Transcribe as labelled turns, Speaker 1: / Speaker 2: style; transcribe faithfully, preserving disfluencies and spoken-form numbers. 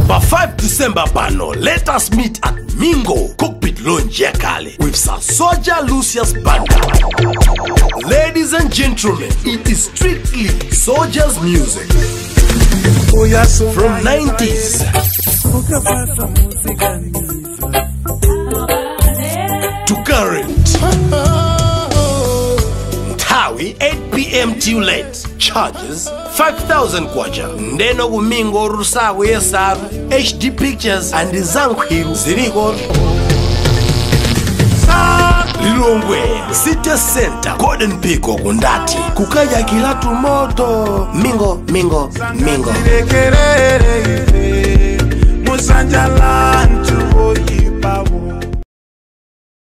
Speaker 1: By five December pano, let us meet at Mingo Cockpit Lounge Yakale with Sir Soldier Lucius Banda. Ladies and gentlemen, it is strictly Soldier's music. From nineties to current. Tawi eight p m till late. Charges five thousand kwacha. Ndeno kumingo rusaku yesaru H D pictures and zankhiru ziriko Lilongwe City Center Golden Pico kundati kukaya kila tumoto mingo mingo mingo Musanja lantu oyipa